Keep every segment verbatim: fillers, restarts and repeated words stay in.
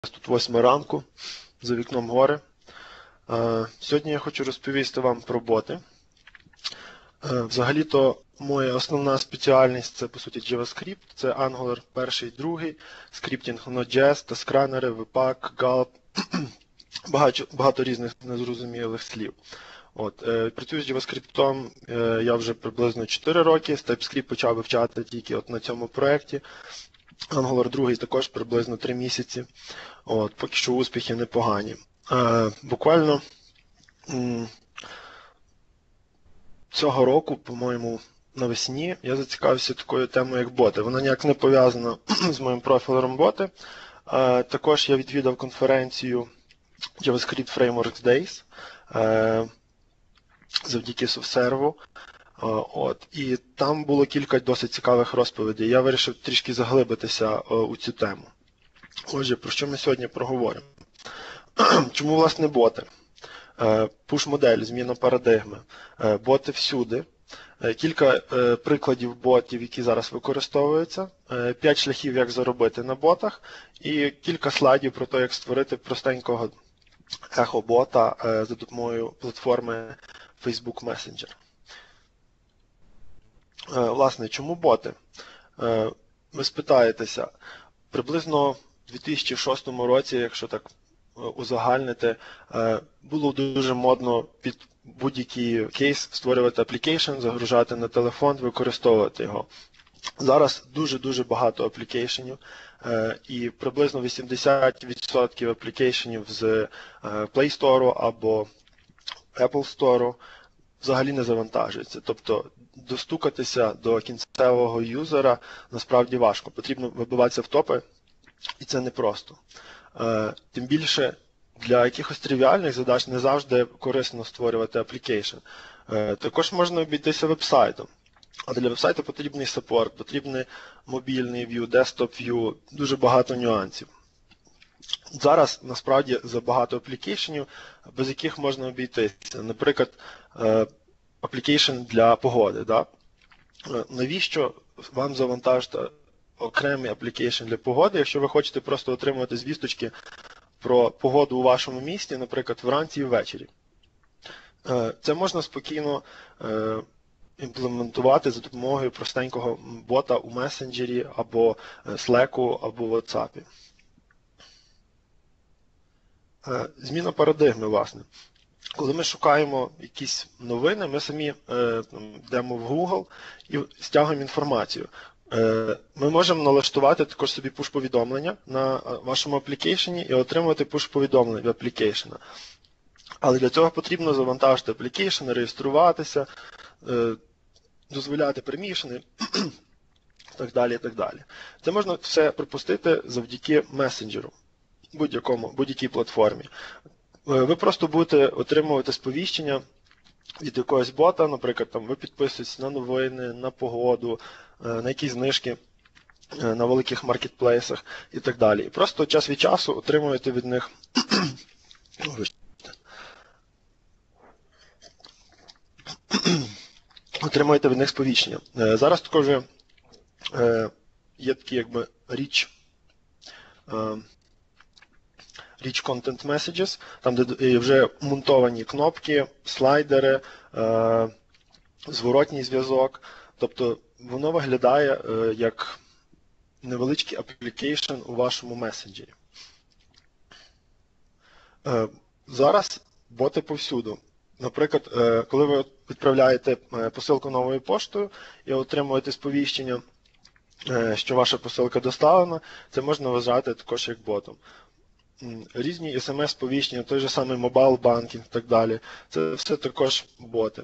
Тут восьма ранку, за вікном гори. Сьогодні я хочу розповісти вам про боти. Взагалі-то моя основна спеціальність – це, по суті, JavaScript, це Angular перший, другий, скриптінг Node.js, таскранери, Webpack, Gulp, багато, багато різних незрозумілих слів. От, працюю з JavaScript я вже приблизно чотири роки, з TypeScript почав вивчати тільки от на цьому проєкті. Angular другий також приблизно три місяці. От, поки що успіхи непогані. Е, буквально м, цього року, по-моєму, навесні я зацікавився такою темою, як боти. Вона ніяк не пов'язана з моїм профілем боти. Е, також я відвідав конференцію JavaScript Frameworks Days е, завдяки SoftServe. От, і там було кілька досить цікавих розповідей. Я вирішив трішки заглибитися у цю тему. Отже, про що ми сьогодні проговоримо? Чому, власне, боти? Пуш-модель, зміна парадигми. Боти всюди. Кілька прикладів ботів, які зараз використовуються. П'ять шляхів, як заробити на ботах. І кілька слайдів про те, як створити простенького ехо-бота за допомогою платформи Facebook Messenger. Власне, чому боти? Ви спитаєтеся, приблизно в дві тисячі шостому році, якщо так узагальнити, було дуже модно під будь-який кейс створювати аплікейшн, загружати на телефон, використовувати його. Зараз дуже-дуже багато аплікейшенів, і приблизно вісімдесят відсотків аплікейшенів з Play Store або Apple Store взагалі не завантажується. Тобто достукатися до кінцевого юзера насправді важко. Потрібно вибиватися в топи, і це непросто. Тим більше для якихось тривіальних задач не завжди корисно створювати аплікейшн. Також можна обійтися веб-сайтом. А для веб-сайту потрібний саппорт, потрібний мобільний view, desktop view, дуже багато нюансів. Зараз, насправді, забагато аплікейшенів, без яких можна обійтися. Наприклад, аплікейшн для погоди. Да? Навіщо вам завантажити окремий аплікейшн для погоди, якщо ви хочете просто отримувати звісточки про погоду у вашому місті, наприклад, вранці і ввечері? Це можна спокійно імплементувати за допомогою простенького бота у месенджері, або Slack, або WhatsApp. Зміна парадигми, власне. Коли ми шукаємо якісь новини, ми самі е, йдемо в Google і стягуємо інформацію. Е, ми можемо налаштувати також собі пуш-повідомлення на вашому аплікейшені і отримувати пуш-повідомлення від аплікейшена. Але для цього потрібно завантажити аплікейшн, реєструватися, е, дозволяти пермішени, і так далі, і так далі. Це можна все пропустити завдяки месенджеру, будь-якому, будь-якій платформі. Ви просто будете отримувати сповіщення від якогось бота, наприклад, там, ви підписуєтесь на новини, на погоду, на якісь знижки на великих маркетплейсах і так далі. І просто час від часу отримуєте від них отримуєте від них сповіщення. Зараз також є такі якби річ Rich Content Messages, там де вже монтовані кнопки, слайдери, е, зворотній зв'язок. Тобто воно виглядає е, як невеличкий аплікейшн у вашому месенджері. Е, зараз боти повсюду. Наприклад, е, коли ви відправляєте посилку новою поштою і отримуєте сповіщення, е, що ваша посилка доставлена, це можна вважати також як ботом. Різні ес ем ес-сповіщення, той же самий мобайл-банкінг і так далі. Це все також боти.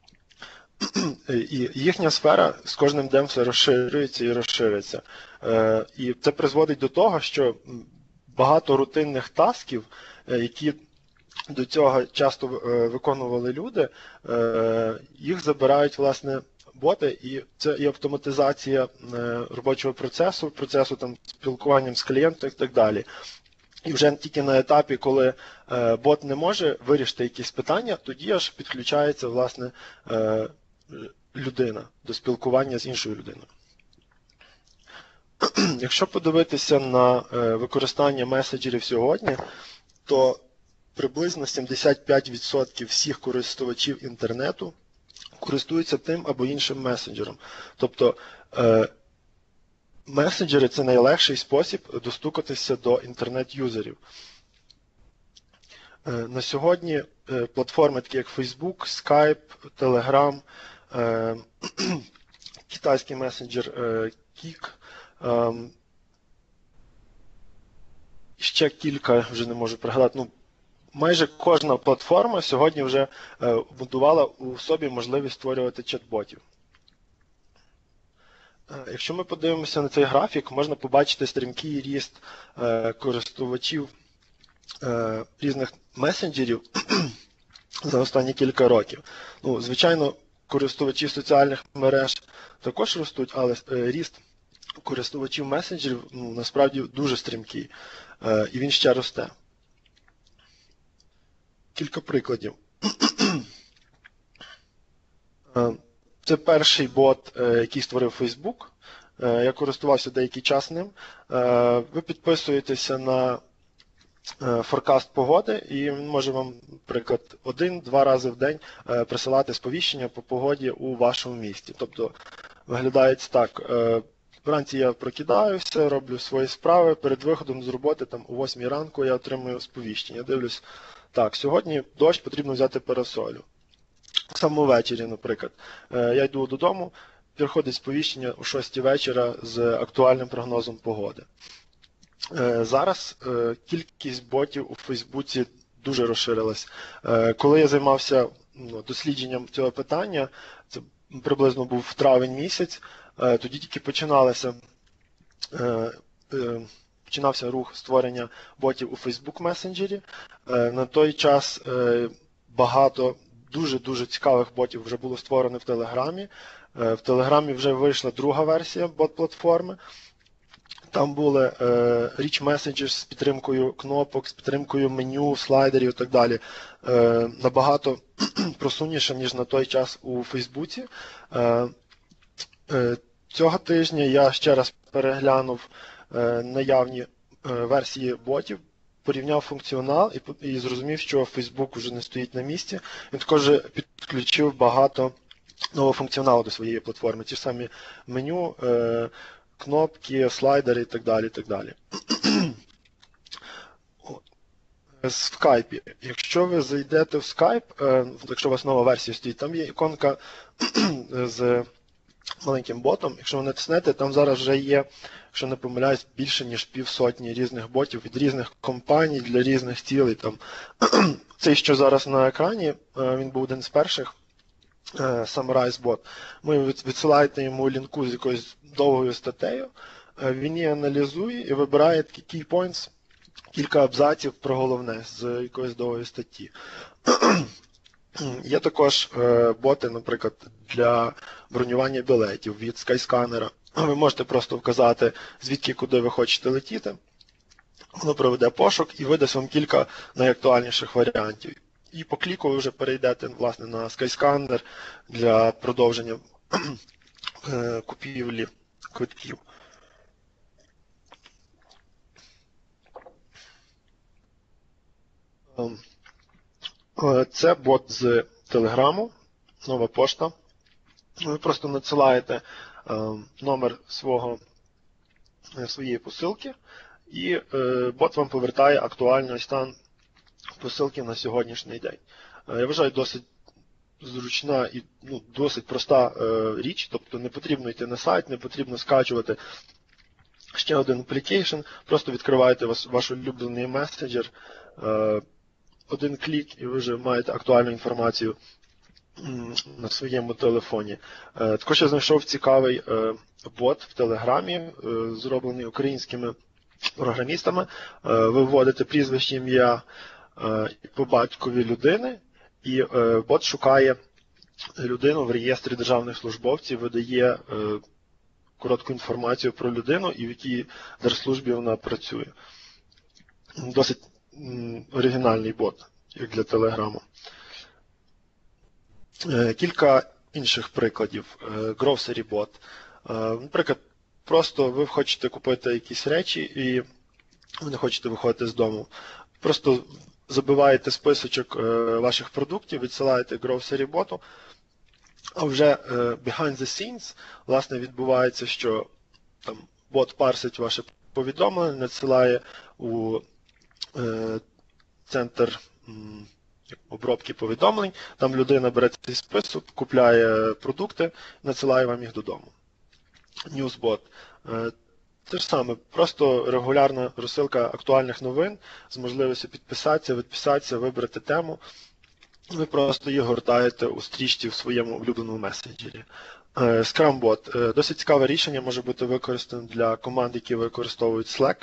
І їхня сфера з кожним днем все розширюється і розширюється. І це призводить до того, що багато рутинних тасків, які до цього часто виконували люди, їх забирають, власне, боти, і це і автоматизація робочого процесу, процесу там, спілкуванням з клієнтом і так далі. І вже тільки на етапі, коли е, бот не може вирішити якісь питання, тоді аж підключається, власне, е, людина до спілкування з іншою людиною. Якщо подивитися на використання меседжерів сьогодні, то приблизно сімдесят п'ять відсотків всіх користувачів інтернету користуються тим або іншим месенджером. Тобто месенджери – це найлегший спосіб достукатися до інтернет-юзерів. На сьогодні платформи такі як Facebook, Skype, Telegram, китайський месенджер Kik, ще кілька, вже не можу пригадати, ну, майже кожна платформа сьогодні вже будувала у собі можливість створювати чат-ботів. Якщо ми подивимося на цей графік, можна побачити стрімкий ріст користувачів різних месенджерів за останні кілька років. Ну, звичайно, користувачі соціальних мереж також ростуть, але ріст користувачів месенджерів ну, насправді дуже стрімкий, і він ще росте. Кілька прикладів. Це перший бот, який створив Facebook. Я користувався деякий час ним. Ви підписуєтеся на форкаст погоди, і він може вам, наприклад, один-два рази в день присилати сповіщення по погоді у вашому місті. Тобто, виглядає це так. Вранці я прокидаюся, роблю свої справи, перед виходом з роботи там, о восьмій ранку я отримую сповіщення. Дивлюсь, так, сьогодні дощ, потрібно взяти парасолю. Саме ввечері, наприклад. Я йду додому, приходить сповіщення о шостій вечора з актуальним прогнозом погоди. Зараз кількість ботів у Фейсбуці дуже розширилась. Коли я займався дослідженням цього питання, це приблизно був травень місяць, тоді тільки починалося, починався рух створення ботів у Facebook месенджері. На той час багато дуже-дуже цікавих ботів вже було створено в Телеграмі. В Телеграмі вже вийшла друга версія бот-платформи. Там були Rich Messages з підтримкою кнопок, з підтримкою меню, слайдерів і так далі. Набагато просунніше, ніж на той час у Фейсбуці. Цього тижня я ще раз переглянув наявні версії ботів, порівняв функціонал і, і зрозумів, що Facebook вже не стоїть на місці. Він також підключив багато нового функціоналу до своєї платформи. Ті ж самі меню, кнопки, слайдери і так далі. І так далі. В Skype. Якщо ви зайдете в Skype, якщо у вас нова версія стоїть, там є іконка з маленьким ботом. Якщо ви натиснете, там зараз вже є, якщо не помиляюсь, більше ніж півсотні різних ботів від різних компаній для різних цілей. Там. Цей, що зараз на екрані, він був один з перших, Summarize Bot. Ми відсилаєте йому лінку з якоюсь довгою статтею, він її аналізує і вибирає такі key points, кілька абзаців про головне з якоїсь довгої статті. Є також боти, наприклад, для бронювання білетів від Skyscanner. Ви можете просто вказати, звідки куди ви хочете летіти. Воно проведе пошук і видасть вам кілька найактуальніших варіантів. І по кліку ви вже перейдете власне, на Skyscanner для продовження купівлі квитків. Це бот з Телеграму, нова пошта. Ви просто надсилаєте номер свого, своєї посилки, і бот вам повертає актуальний стан посилки на сьогоднішній день. Я вважаю, досить зручна і ну, досить проста річ, тобто не потрібно йти на сайт, не потрібно скачувати ще один application, просто відкриваєте ваш улюблений месенджер, один клік і ви вже маєте актуальну інформацію на своєму телефоні. Також я знайшов цікавий бот в Телеграмі, зроблений українськими програмістами. Ви вводите прізвище, ім'я по батькові людини, і бот шукає людину в реєстрі державних службовців, видає коротку інформацію про людину і в якій держслужбі вона працює. Досить оригінальний бот, як для Телеграму. Кілька інших прикладів. Grocery bot. Наприклад, просто ви хочете купити якісь речі і ви не хочете виходити з дому. Просто забиваєте списочок ваших продуктів, відсилаєте grocery боту, а вже behind the scenes, власне, відбувається, що там бот парсить ваше повідомлення, надсилає у е, центр м, обробки повідомлень, там людина бере цей список, купляє продукти, надсилає вам їх додому. Newsbot. Е, те ж саме, просто регулярна розсилка актуальних новин з можливістю підписатися, відписатися, вибрати тему. Ви просто її гортаєте у стрічці в своєму улюбленому месенджері. Scrum-бот. Досить цікаве рішення, може бути використане для команд, які використовують Slack.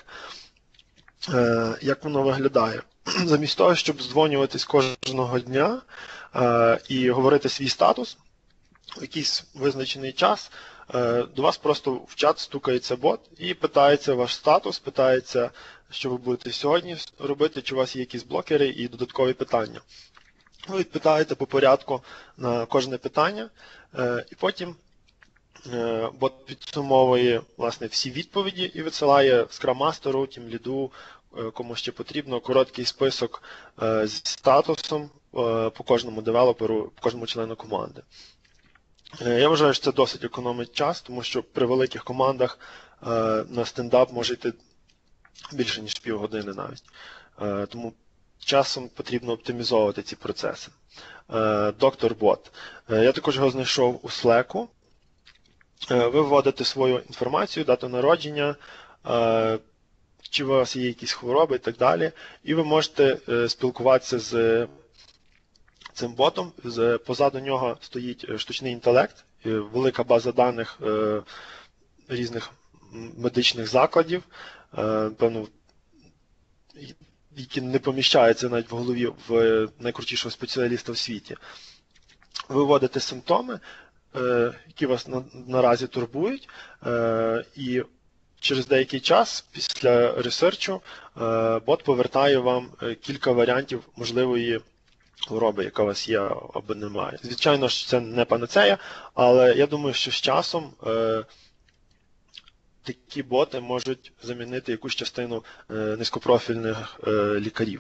Як воно виглядає? Замість того, щоб здзвонюватись кожного дня і говорити свій статус, в якийсь визначений час, до вас просто в чат стукається бот і питається ваш статус, питається, що ви будете сьогодні робити, чи у вас є якісь блокери і додаткові питання. Ви відповідаєте по порядку на кожне питання, і потім бот підсумовує, власне, всі відповіді і відсилає скрам-мастеру, тімліду, кому ще потрібно, короткий список з статусом по кожному девелоперу, по кожному члену команди. Я вважаю, що це досить економить час, тому що при великих командах на стендап може йти більше, ніж півгодини навіть. Тому часом потрібно оптимізовувати ці процеси. Доктор-бот. Я також його знайшов у Slack. Ви вводите свою інформацію, дату народження, чи у вас є якісь хвороби і так далі. І ви можете спілкуватися з цим ботом. Позаду нього стоїть штучний інтелект, велика база даних різних медичних закладів, певно, які не поміщаються навіть в голові в найкрутішого спеціаліста в світі. Ви вводите симптоми, які вас наразі турбують, і через деякий час після ресерчу бот повертає вам кілька варіантів можливої хвороби, яка у вас є або немає. Звичайно, що це не панацея, але я думаю, що з часом такі боти можуть замінити якусь частину низькопрофільних лікарів.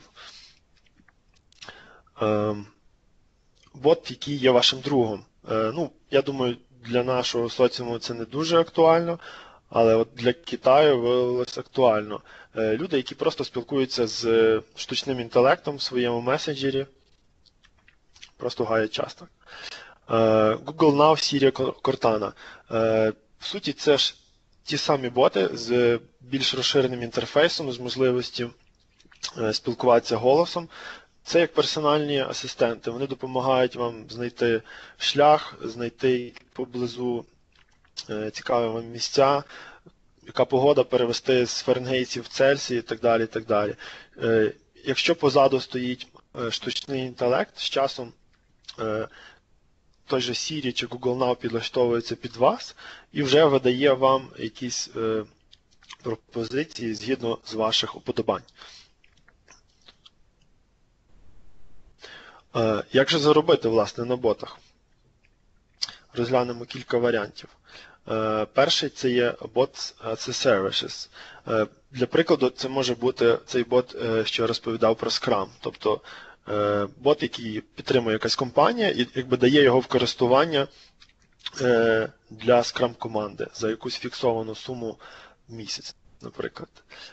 Бот, який є вашим другом. Ну, я думаю, для нашого соціуму це не дуже актуально, але от для Китаю виявилось актуально. Люди, які просто спілкуються з штучним інтелектом в своєму месенджері, просто гаять час. Так. Google Now, Siri, Cortana. В суті, це ж ті самі боти з більш розширеним інтерфейсом, з можливістю спілкуватися голосом. Це як персональні асистенти. Вони допомагають вам знайти шлях, знайти поблизу цікаві вам місця, яка погода, перевести з фаренгейтів в Цельсії і так далі. І так далі. Якщо позаду стоїть штучний інтелект, з часом той же Siri чи Google Now підлаштовується під вас і вже видає вам якісь пропозиції згідно з ваших уподобань. Як же заробити, власне, на ботах? Розглянемо кілька варіантів. Перший – це є Bots as a Services. Для прикладу, це може бути цей бот, що я розповідав про Scrum. Тобто бот, який підтримує якась компанія і якби дає його в користування для Scrum команди за якусь фіксовану суму в місяць, наприклад.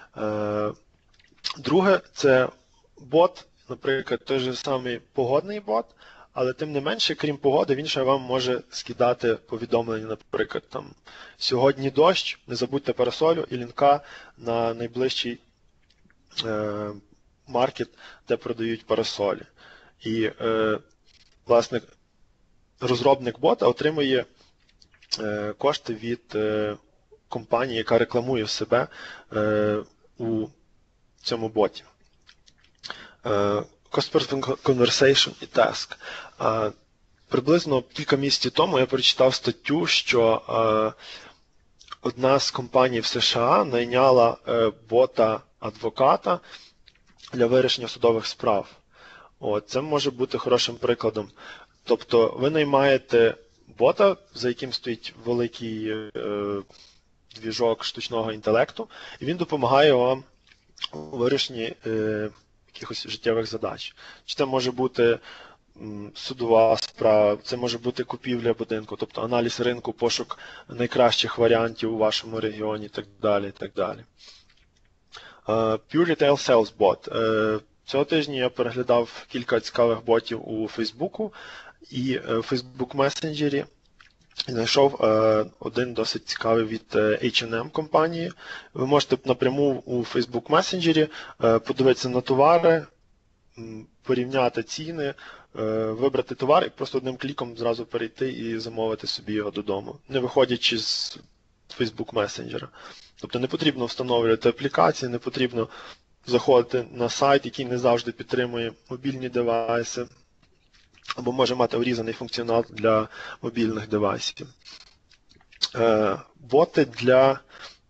Друге – це бот, наприклад, той же самий погодний бот, але тим не менше, крім погоди, він ще вам може скидати повідомлення, наприклад, там сьогодні дощ, не забудьте парасолю і лінка на найближчий е, маркет, де продають парасолі. І, е, власне, розробник бота отримує е, кошти від е, компанії, яка рекламує себе е, у цьому боті. Customer Conversation і Task. Приблизно кілька місяців тому я прочитав статтю, що одна з компаній в США найняла бота-адвоката для вирішення судових справ. От, це може бути хорошим прикладом. Тобто ви наймаєте бота, за яким стоїть великий двіжок штучного інтелекту, і він допомагає вам у вирішенні е, якихось життєвих задач. Чи це може бути м, судова справа, це може бути купівля будинку, тобто аналіз ринку, пошук найкращих варіантів у вашому регіоні і так далі. І так далі. Е, Pure Retail Sales Bot. Е, Цього тижня я переглядав кілька цікавих ботів у Фейсбуку і е, в Facebook Messenger знайшов е, один досить цікавий від ейч енд ем компанії. Ви можете напряму у Facebook Messenger е, подивитися на товари, м, порівняти ціни, е, вибрати товар і просто одним кліком зразу перейти і замовити собі його додому, не виходячи з Facebook Messenger. Тобто не потрібно встановлювати аплікації, не потрібно заходити на сайт, який не завжди підтримує мобільні девайси, або може мати урізаний функціонал для мобільних девайсів. Е, боти для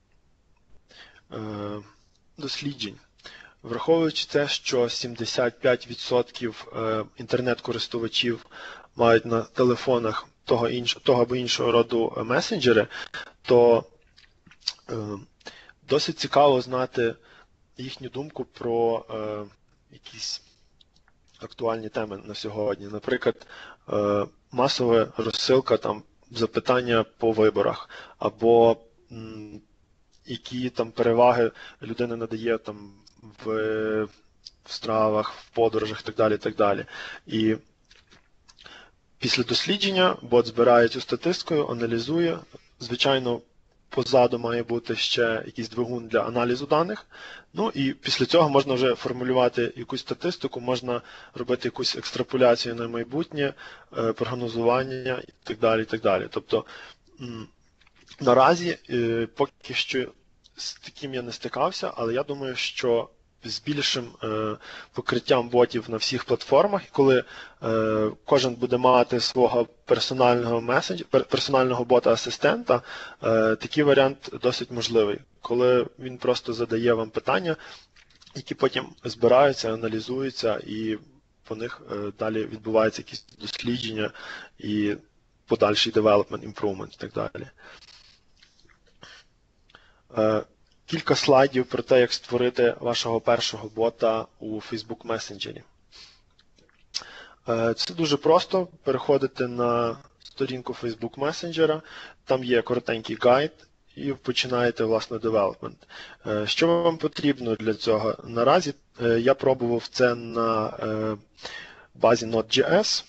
е, досліджень. Враховуючи те, що сімдесят п'ять відсотків е, інтернет-користувачів мають на телефонах того, іншого, того або іншого роду месенджери, то е, досить цікаво знати їхню думку про е, якісь актуальні теми на сьогодні. Наприклад, е, масова розсилка там запитання по виборах, або м, які там переваги людина надає там в, в стравах, в подорожах і так далі, і так далі. І після дослідження бот збирає цю статистику, аналізує. Звичайно, позаду має бути ще якийсь двигун для аналізу даних. Ну і після цього можна вже формулювати якусь статистику, можна робити якусь екстраполяцію на майбутнє, прогнозування і так далі. І так далі. Тобто наразі поки що з таким я не стикався, але я думаю, що з більшим е, покриттям ботів на всіх платформах, коли е, кожен буде мати свого персонального меседж, персонального бота-асистента, е, такий варіант досить можливий, коли він просто задає вам питання, які потім збираються, аналізуються, і по них е, далі відбуваються якісь дослідження і подальший development, improvement і так далі. Е, Кілька слайдів про те, як створити вашого першого бота у Facebook Messenger. Це дуже просто. Переходите на сторінку Facebook Messenger, там є коротенький гайд, і починаєте, власне, development. Що вам потрібно для цього? Наразі я пробував це на базі Node.js.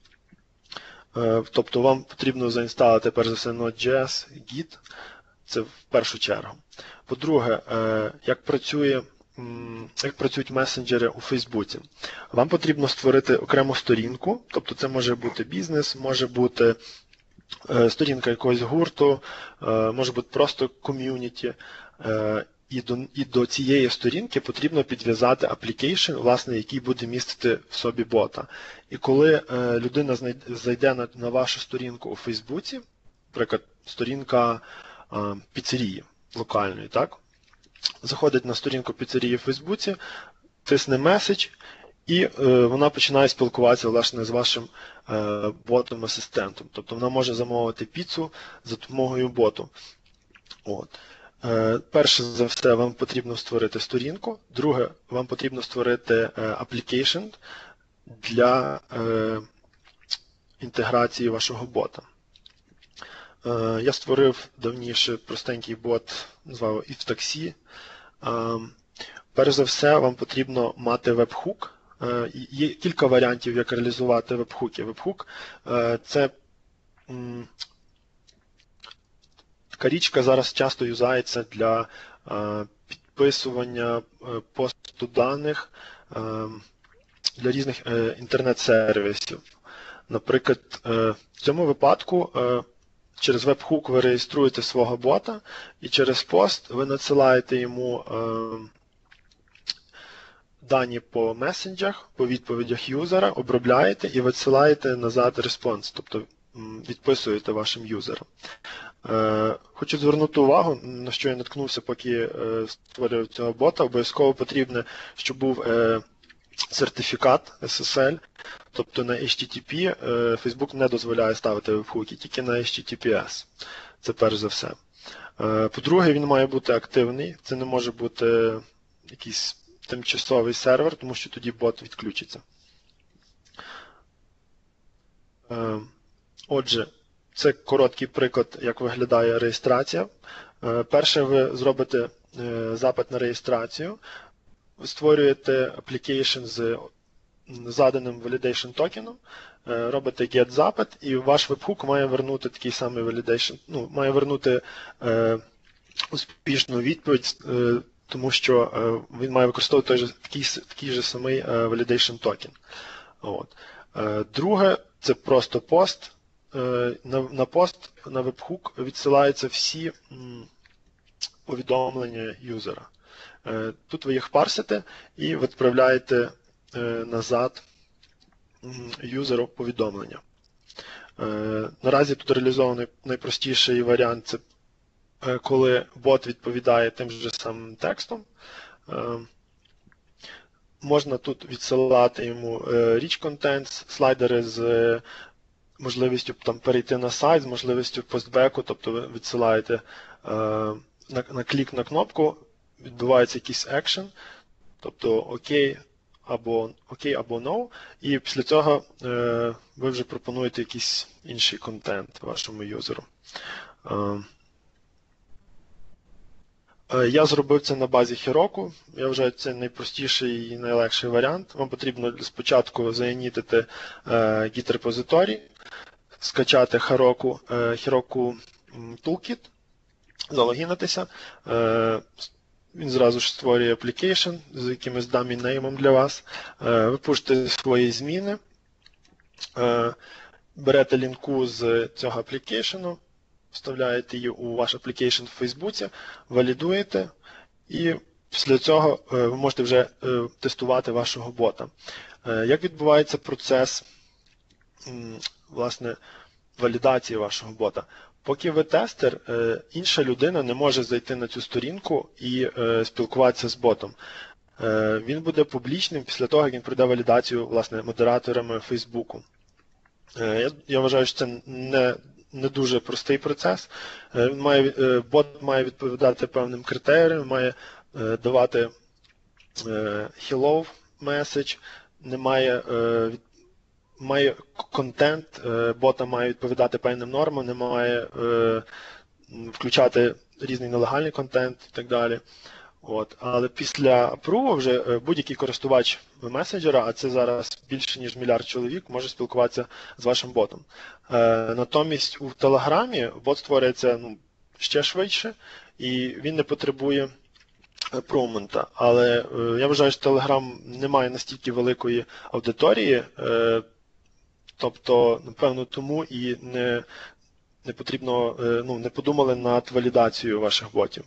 Тобто вам потрібно заінсталити, перш за все, Node.js, Git. Це в першу чергу. По-друге, як працює, як працюють месенджери у Фейсбуці. Вам потрібно створити окрему сторінку, тобто це може бути бізнес, може бути сторінка якогось гурту, може бути просто ком'юніті. І до, і до цієї сторінки потрібно підв'язати application, власне, який буде містити в собі бота. І коли людина зайде на, на вашу сторінку у Фейсбуці, наприклад, сторінка піцерії локальної, так? Заходить на сторінку піцерії в Фейсбуці, тисне меседж, і е, вона починає спілкуватися, власне, з вашим е, ботом-асистентом. Тобто вона може замовити піцу за допомогою боту. От. Е, перше за все, вам потрібно створити сторінку. Друге, вам потрібно створити е, application для е, інтеграції вашого бота. Я створив давніше простенький бот, назвав IfTaxi. Перш за все, вам потрібно мати веб-хук. Є кілька варіантів, як реалізувати веб-хуки. Веб-хук – це така річка зараз часто юзається для підписування посту даних для різних інтернет-сервісів. Наприклад, в цьому випадку через веб-хук ви реєструєте свого бота, і через пост ви надсилаєте йому е, дані по месенджах, по відповідях юзера, обробляєте і відсилаєте назад респонс, тобто відписуєте вашим юзерам. Е, хочу звернути увагу, на що я наткнувся, поки е, створював цього бота. Обов'язково потрібно, щоб був е, сертифікат ес ес ель, тобто на ейч ті ті пі Facebook не дозволяє ставити веб-хуки, тільки на ейч ті ті пі ес. Це перш за все. По-друге, він має бути активний, це не може бути якийсь тимчасовий сервер, тому що тоді бот відключиться. Отже, це короткий приклад, як виглядає реєстрація. Перше, ви зробите запит на реєстрацію, ви створюєте application з заданим validation токеном, робите get запит, і ваш веб-хук має вернути такий самий validation, ну, має вернути е, успішну відповідь, е, тому що е, він має використовувати той же, такий, такий же самий е, validation токен. От. Е, друге, це просто пост. Е, на, на пост, на веб-хук відсилаються всі м, повідомлення юзера. Е, тут ви їх парсите і відправляєте е, назад юзеру повідомлення. Е, наразі тут реалізований найпростіший варіант, це е, коли бот відповідає тим же самим текстом. Е, можна тут відсилати йому е, rich contents, слайдери з е, можливістю там, перейти на сайт, з можливістю постбеку, тобто ви відсилаєте е, на, на клік на кнопку, відбувається якийсь екшен, тобто окей, або окей, або no, і після цього е, ви вже пропонуєте якийсь інший контент вашому юзеру. Е, е, я зробив це на базі Heroku. Я вважаю, це найпростіший і найлегший варіант. Вам потрібно спочатку заінітити е, Git-репозиторій, скачати Heroku, е, Heroku Toolkit, залогінитися. Е, Він зразу ж створює application з якимось dummy name для вас. Ви пишете свої зміни, берете лінку з цього application, вставляєте її у ваш application в Фейсбуці, валідуєте, і після цього ви можете вже тестувати вашого бота. Як відбувається процес, власне, валідації вашого бота? Поки ви тестер, інша людина не може зайти на цю сторінку і спілкуватися з ботом. Він буде публічним після того, як він пройде валідацію, власне, модераторами Фейсбуку. Я, я вважаю, що це не, не дуже простий процес. Він має, бот має відповідати певним критеріям, має давати hello message, не має має контент, бота має відповідати певним нормам, не має е, включати різний нелегальний контент і так далі. От. Але після апруву вже будь-який користувач месенджера, а це зараз більше ніж мільярд чоловік, може спілкуватися з вашим ботом. Е, натомість у Телеграмі бот створюється ну, ще швидше, і він не потребує апрувмента. Але е, я вважаю, що Telegram не має настільки великої аудиторії, е, тобто, напевно, тому і не, не потрібно, ну, не подумали над валідацією ваших ботів.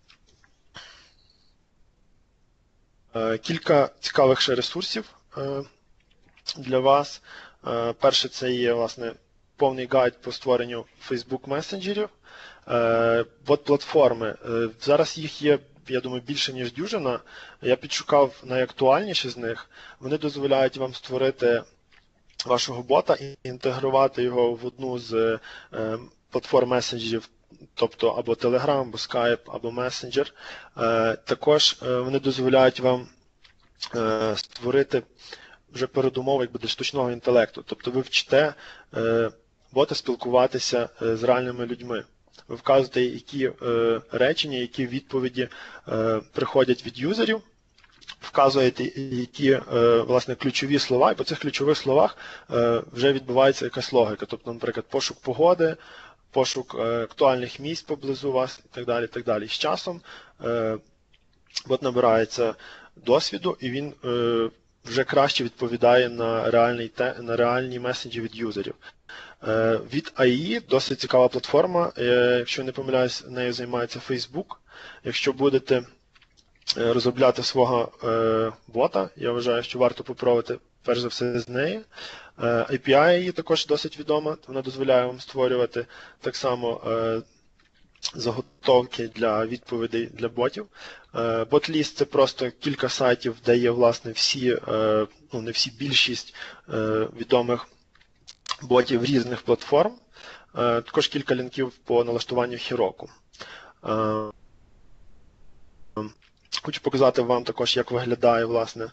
Кілька цікавих ще ресурсів для вас. Перше, це є, власне, повний гайд по створенню Facebook месенджерів. Бот-платформи. Зараз їх є, я думаю, більше, ніж дюжина. Я підшукав найактуальніші з них. Вони дозволяють вам створити вашого бота і інтегрувати його в одну з е, платформ месенджерів, тобто або Telegram, або Skype, або Messenger. Е, також е, вони дозволяють вам е, створити вже передумови якби, для штучного інтелекту. Тобто ви вчите е, бота спілкуватися е, з реальними людьми. Ви вказуєте, які е, речення, які відповіді е, приходять від юзерів, вказуєте, які власне, ключові слова, і по цих ключових словах вже відбувається якась логіка. Тобто, наприклад, пошук погоди, пошук актуальних місць поблизу вас і так далі. І так далі. З часом бот набирається досвіду, і він вже краще відповідає на, реальний, на реальні меседжі від юзерів. Від ей і досить цікава платформа, якщо не помиляюсь, нею займається Facebook. Якщо будете розробляти свого е, бота, я вважаю, що варто попробувати перш за все з неї. Е, ей пі ай її також досить відома, вона дозволяє вам створювати так само е, заготовки для відповідей для ботів. Е, Ботліст – це просто кілька сайтів, де є власне всі, е, ну не всі, більшість е, відомих ботів різних платформ. Е, також кілька лінків по налаштуванню Heroku. Хочу показати вам також, як виглядає, власне,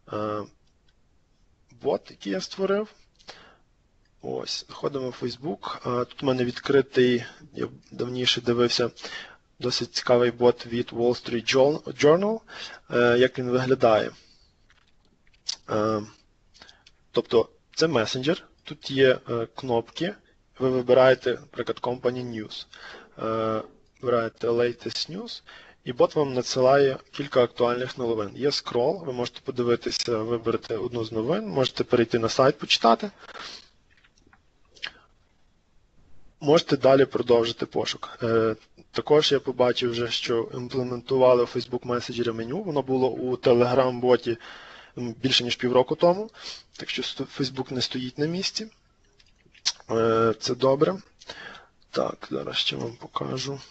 бот, який я створив. Ось, заходимо в Facebook. Тут у мене відкритий, я давніше дивився, досить цікавий бот від Wall Street Journal. Як він виглядає? Тобто, це месенджер, тут є кнопки, ви вибираєте, наприклад, Company News. Вибираєте Latest News, і бот вам надсилає кілька актуальних новин. Є скрол, ви можете подивитися, вибрати одну з новин, можете перейти на сайт, почитати. Можете далі продовжити пошук. Також я побачив вже, що імплементували в Facebook Messenger меню, воно було у Telegram-боті більше ніж півроку тому, так що Facebook не стоїть на місці. Це добре. Так, зараз ще вам покажу.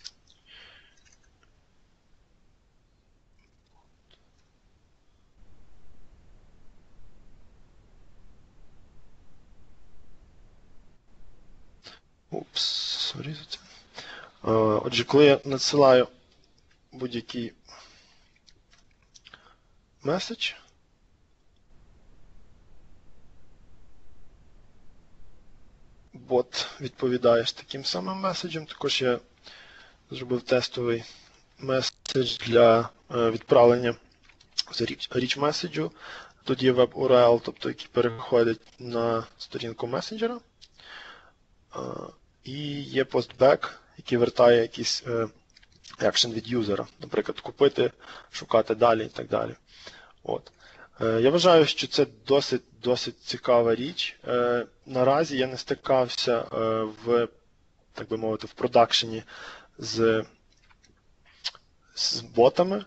Упс, сорі за це. Отже, коли я надсилаю будь-який меседж, бот відповідає з таким самим меседжем. Також я зробив тестовий меседж для відправлення з rich меседжу. Тут є веб ю ар ел, тобто який переходить на сторінку месенджера. І є постбек, який вертає якийсь екшен від юзера. Наприклад, купити, шукати далі і так далі. От. Я вважаю, що це досить, досить цікава річ. Наразі я не стикався в, так би мовити, в продакшені з, з ботами.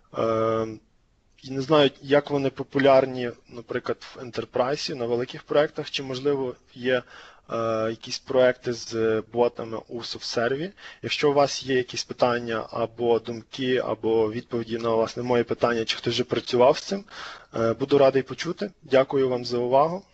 І не знаю, як вони популярні, наприклад, в Enterprise, на великих проєктах, чи, можливо, є е, якісь проєкти з ботами у SoftServe. Якщо у вас є якісь питання або думки, або відповіді на, власне, мої питання, чи хтось вже працював з цим, е, буду радий почути. Дякую вам за увагу.